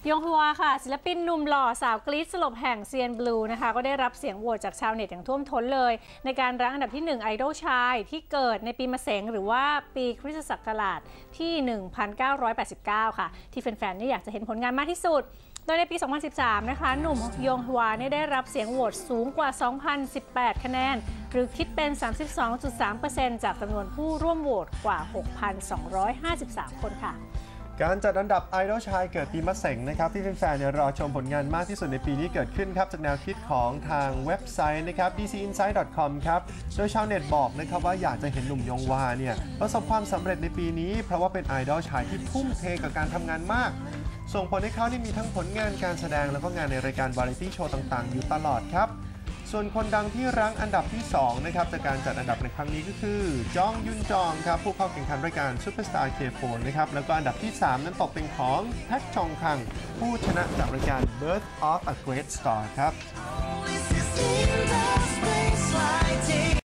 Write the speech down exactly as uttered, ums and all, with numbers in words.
ยงฮวาค่ะศิลปินหนุ่มหล่อสาวกรี๊ดสลบแห่งเซียนบลูนะคะก็ได้รับเสียงโหวตจากชาวเน็ตอย่างท่วมท้นเลยในการรั้งอันดับที่หนึ่งไอดอลชายที่เกิดในปีมะเสงหรือว่าปีคริสตศักราชที่ หนึ่งพันเก้าร้อยแปดสิบเก้า ค่ะที่แฟนๆนี่อยากจะเห็นผลงานมากที่สุดโดยในปี สองพันสิบสาม นะคะหนุ่มยงฮวาได้รับเสียงโหวตสูงกว่า สองพันสิบแปด คะแนนหรือคิดเป็น สามสิบสองจุดสามเปอร์เซ็นต์ จากจำนวนผู้ร่วมโหวตกว่า หกพันสองร้อยห้าสิบสาม คนค่ะการจัดอันดับไอดอลชายเกิดปีมะเสงนะครับที่แฟนๆรอชมผลงานมากที่สุดในปีนี้เกิดขึ้นครับจากแนวคิดของทางเว็บไซต์นะครับ ดี ซี อินไซด์ ดอท คอม ครับโดยชาวเน็ตบอกนะครับว่าอยากจะเห็นหนุ่มยงวาเนี่ยประสบความสำเร็จในปีนี้เพราะว่าเป็นไอดอลชายที่ทุ่มเทกับการทำงานมากส่งผลให้เขาได้มีทั้งผลงานการแสดงแล้วก็งานในรายการวาไรตี้โชว์ต่างๆอยู่ตลอดครับส่วนคนดังที่รั้งอันดับที่สองนะครับจากการจัดอันดับในครั้งนี้ก็คือจองยุนจองครับผู้เข้าแข่งขันรายการ Superstar เค โฟร์ นะครับแล้วก็อันดับที่สามนั้นตกเป็นของแพ็คจองคังผู้ชนะจากรายการ Birth of a Great Star ครับ